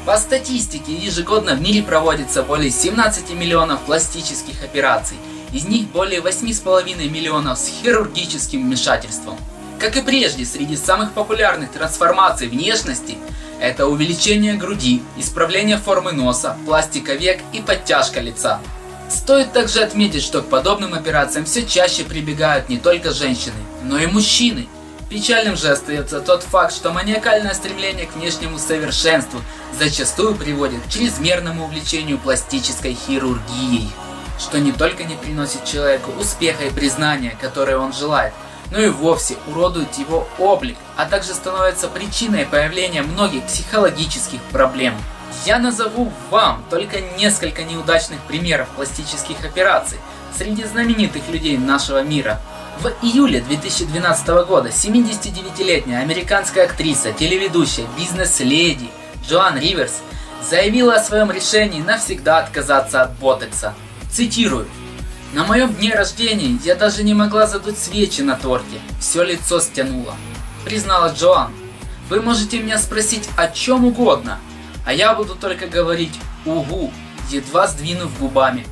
По статистике, ежегодно в мире проводится более 17 миллионов пластических операций, из них более 8,5 миллионов с хирургическим вмешательством. Как и прежде, среди самых популярных трансформаций внешности это увеличение груди, исправление формы носа, пластика век и подтяжка лица. Стоит также отметить, что к подобным операциям все чаще прибегают не только женщины, но и мужчины. Печальным же остается тот факт, что маниакальное стремление к внешнему совершенству зачастую приводит к чрезмерному увлечению пластической хирургией, что не только не приносит человеку успеха и признания, которое он желает, но и вовсе уродует его облик, а также становится причиной появления многих психологических проблем. Я назову вам только несколько неудачных примеров пластических операций среди знаменитых людей нашего мира. В июле 2012 года 79-летняя американская актриса, телеведущая, бизнес-леди Джоан Риверс заявила о своем решении навсегда отказаться от ботокса. Цитирую: «На моем дне рождения я даже не могла задуть свечи на торте, все лицо стянуло», призналась Джоан. «Вы можете меня спросить о чем угодно, а я буду только говорить «угу», едва сдвинув губами».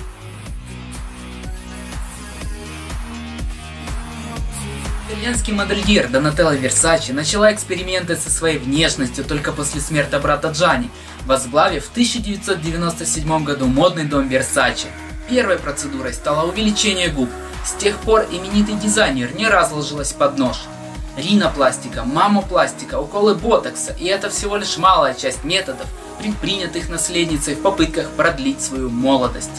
Итальянский модельер Донателла Версаче начала эксперименты со своей внешностью только после смерти брата Джанни, возглавив в 1997 году модный дом Версаче. Первой процедурой стало увеличение губ. С тех пор именитый дизайнер не раз ложилась под нож. Ринопластика, мамопластика, уколы ботокса, и это всего лишь малая часть методов, предпринятых наследницей в попытках продлить свою молодость.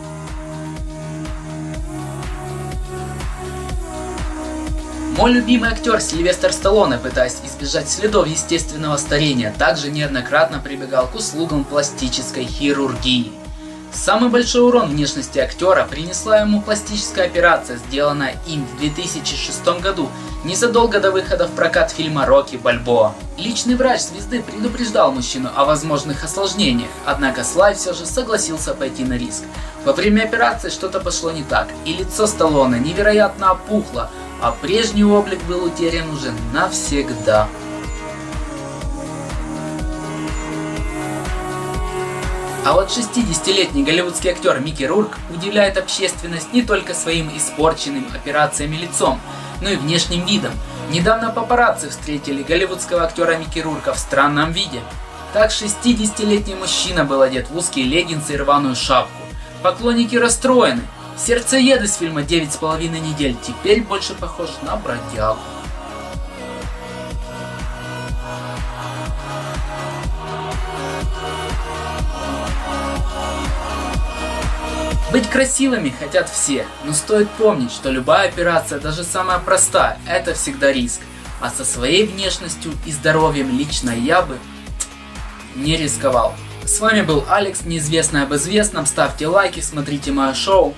Мой любимый актер Сильвестр Сталлоне, пытаясь избежать следов естественного старения, также неоднократно прибегал к услугам пластической хирургии. Самый большой урон внешности актера принесла ему пластическая операция, сделанная им в 2006 году, незадолго до выхода в прокат фильма «Рокки Бальбоа». Личный врач звезды предупреждал мужчину о возможных осложнениях, однако Слай все же согласился пойти на риск. Во время операции что-то пошло не так, и лицо Сталлоне невероятно опухло, а прежний облик был утерян уже навсегда. А вот 60-летний голливудский актер Микки Рурк удивляет общественность не только своим испорченным операциями лицом, но и внешним видом. Недавно папарацци встретили голливудского актера Микки Рурка в странном виде. Так 60-летний мужчина был одет в узкие леггинсы и рваную шапку. Поклонники расстроены. Сердцеед из фильма «9,5 недель» теперь больше похож на бродягу. Быть красивыми хотят все, но стоит помнить, что любая операция, даже самая простая, это всегда риск. А со своей внешностью и здоровьем лично я бы не рисковал. С вами был Алекс, неизвестный об известном. Ставьте лайки, смотрите мое шоу.